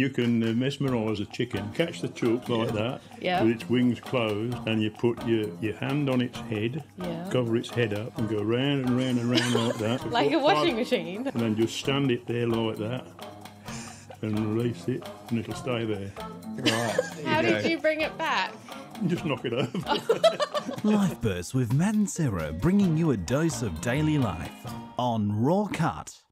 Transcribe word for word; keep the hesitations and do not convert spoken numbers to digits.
you can uh, mesmerise a chicken. Catch the chook like that, Yeah. with its wings closed, and you put your, your hand on its head, Yeah. cover its head up, and go round and round and round like that. Like a Before- washing machine. And then just stand it there like that, and release it, and it'll stay there. Right. How did you bring it back? Just knock it over. Life Bursts with Matt and Sarah, bringing you a dose of daily life on RawCut.